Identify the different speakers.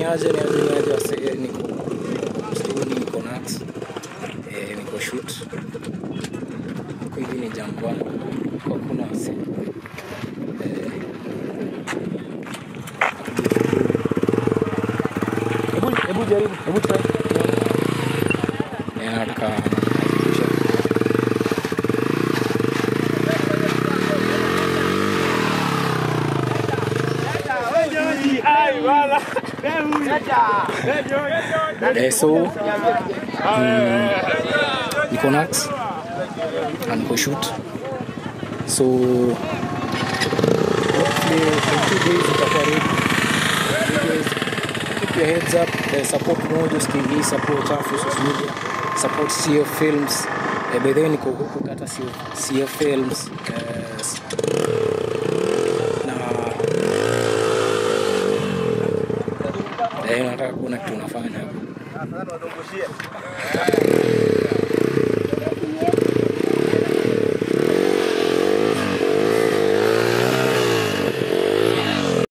Speaker 1: Niaje wase niko studio niko Nax. Niko shoot. Kwa hivi ni jangwa kwa kuna wase. Hebu jaribu, hebu try. Nataka so niko Nax and niko shoot, so hopefully in 2 days itakuwa ready. Keep your heads up, support Mojos TV, support Chafu social media, support CF Films. By the way niko huku kata CF Films. Nataka kuona kitu unafanya hapo.